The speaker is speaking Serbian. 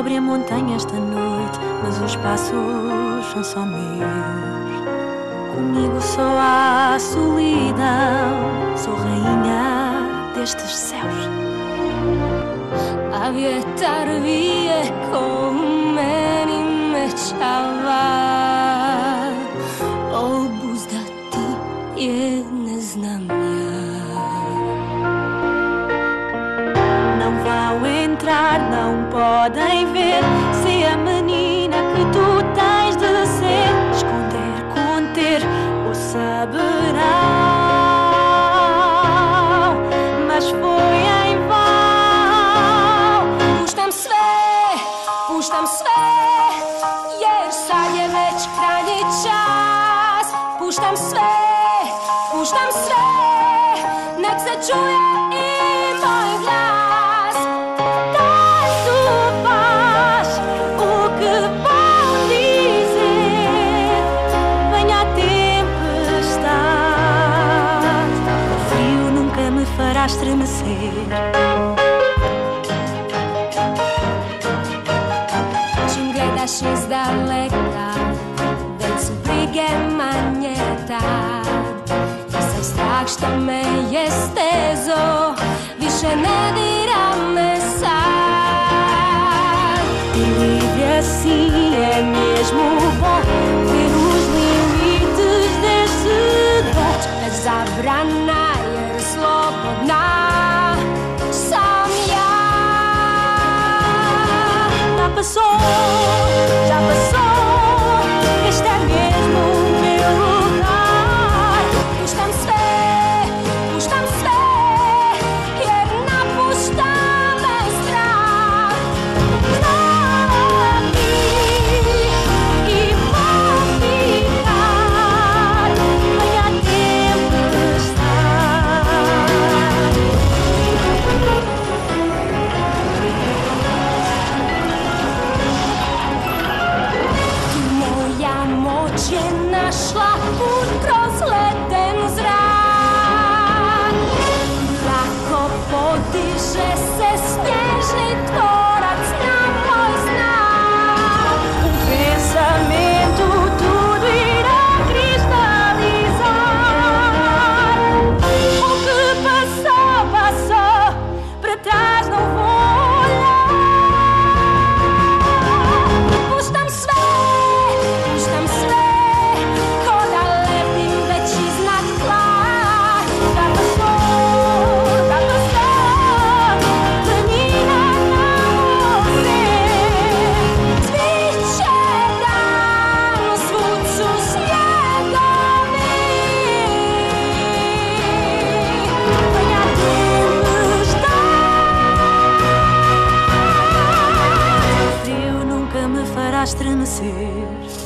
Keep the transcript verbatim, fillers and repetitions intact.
sobre a montanha esta noite, mas os passos são só meus. Comigo só há solidão, sou rainha destes céus. A vietar vie como meni me čava, obuzdati je ne znam ja. Não vão entrar, não podem ver se a menina que tu tens de ser. Esconder, conter ou saberão, mas foi em vão. Puštam sve, puštam sve, jer sad je već krajnji čas. Puštam sve, puštam sve, nek se čuje i moj glas. Tanto faz o que vão dizer, venha a tempestade, o frio nunca me fará estremecer. Čim gledaš iz daleka, već su brige manje tad. I sam strah što me je stezo, više ne dira me sad. E vive assim é mesmo bom, ver os limites deste dom. Zabrana jer slobodna sam ja. Já passou, já passou, este é mesmo o meu lugar. Puštam sve, puštam sve, jer napušta me strah. Znam ti i vou ficar, venha a tempestade. Moja moć je našla put kroz leden zrak. Lako podiže se snježni tvorac na moj znak. O pensamento tudo irá cristalizar. O que passou, passou, para trás não vou olhar. Puštam sve, puštam sve, ko da letim već iznad tla. Da passou, da passou, planina na more. Cviće dan, svud su snjegovi. Venha a tempestade, o frio nunca me fará estremecer.